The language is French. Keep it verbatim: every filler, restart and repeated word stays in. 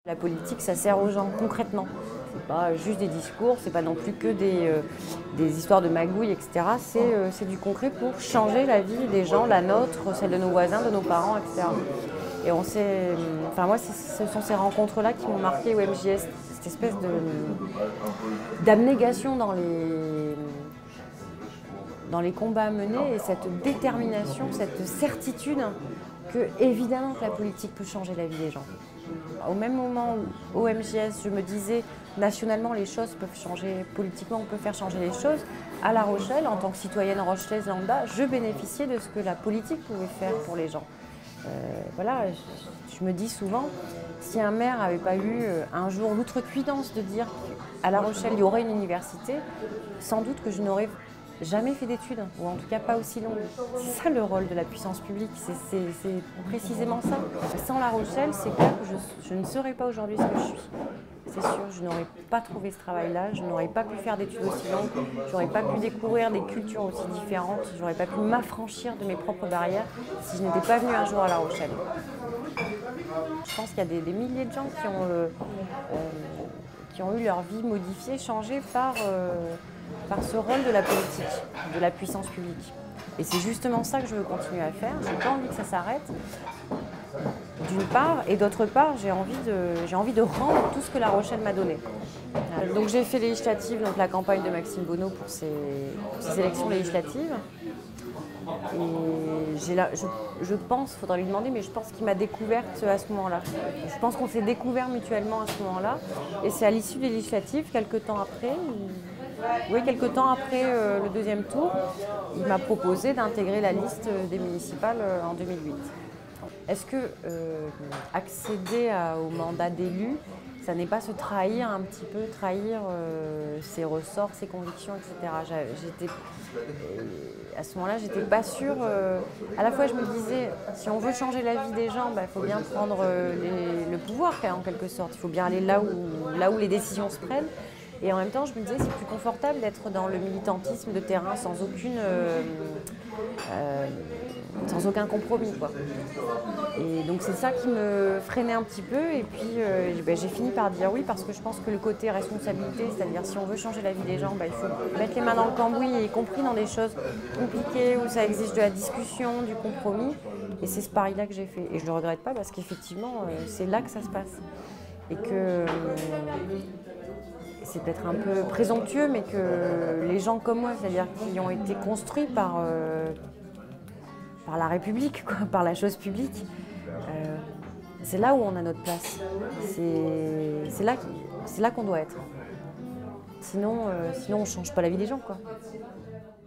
La politique, ça sert aux gens concrètement. C'est pas juste des discours, c'est pas non plus que des, euh, des histoires de magouilles, et cetera. C'est euh, c'est du concret pour changer la vie des gens, la nôtre, celle de nos voisins, de nos parents, et cetera. Et on s'est, enfin moi, ce sont ces rencontres-là qui m'ont marqué au M J S, cette espèce de d'abnégation dans les dans les combats à mener et cette détermination, cette certitude que évidemment que la politique peut changer la vie des gens. Au même moment où au M J S, je me disais nationalement les choses peuvent changer, politiquement on peut faire changer les choses, à La Rochelle, en tant que citoyenne rochelaise lambda, je bénéficiais de ce que la politique pouvait faire pour les gens. Euh, voilà, je, je me dis souvent, si un maire n'avait pas eu un jour l'outrecuidance de dire qu'à La Rochelle il y aurait une université, sans doute que je n'aurais jamais fait d'études, ou en tout cas pas aussi longues. C'est ça le rôle de la puissance publique, c'est précisément ça. Sans La Rochelle, c'est clair que je, je ne serais pas aujourd'hui ce que je suis. C'est sûr, je n'aurais pas trouvé ce travail-là, je n'aurais pas pu faire d'études aussi longues, je n'aurais pas pu découvrir des cultures aussi différentes, je n'aurais pas pu m'affranchir de mes propres barrières si je n'étais pas venue un jour à La Rochelle. Je pense qu'il y a des, des milliers de gens qui ont, euh, euh, qui ont eu leur vie modifiée, changée par, euh, par ce rôle de la politique, de la puissance publique. Et c'est justement ça que je veux continuer à faire, je n'ai pas envie que ça s'arrête. D'une part, et d'autre part, j'ai envie, de, envie de rendre tout ce que La Rochelle m'a donné. Donc j'ai fait les législatives, donc la campagne de Maxime Bonneau pour ses, pour ses élections législatives. Et là, je, je pense, il faudra lui demander, mais je pense qu'il m'a découverte à ce moment-là. Je pense qu'on s'est découvert mutuellement à ce moment-là. Et c'est à l'issue des législatives, quelques temps après, oui, quelques temps après euh, le deuxième tour, il m'a proposé d'intégrer la liste des municipales euh, en deux mille huit. Est-ce que euh, accéder à, au mandat d'élu, ça n'est pas se trahir un petit peu, trahir euh, ses ressorts, ses convictions, et cetera. J'étais, à ce moment-là, j'étais pas sûre. Euh, à la fois, je me disais, si on veut changer la vie des gens, il bah, faut bien prendre euh, les, le pouvoir, en quelque sorte. Il faut bien aller là où, là où les décisions se prennent. Et en même temps, je me disais, c'est plus confortable d'être dans le militantisme de terrain sans aucune... Euh, euh, sans aucun compromis, quoi. Et donc c'est ça qui me freinait un petit peu et puis euh, ben, j'ai fini par dire oui parce que je pense que le côté responsabilité, c'est-à-dire si on veut changer la vie des gens, ben, il faut mettre les mains dans le cambouis, y compris dans des choses compliquées où ça exige de la discussion, du compromis. Et c'est ce pari-là que j'ai fait. Et je ne le regrette pas parce qu'effectivement, euh, c'est là que ça se passe. Et que... Euh, c'est peut-être un peu présomptueux, mais que les gens comme moi, c'est-à-dire qui ont été construits par... Euh, par la République, quoi, par la chose publique. Euh, c'est là où on a notre place. C'est là, là qu'on doit être. Sinon, euh, sinon on ne change pas la vie des gens, quoi.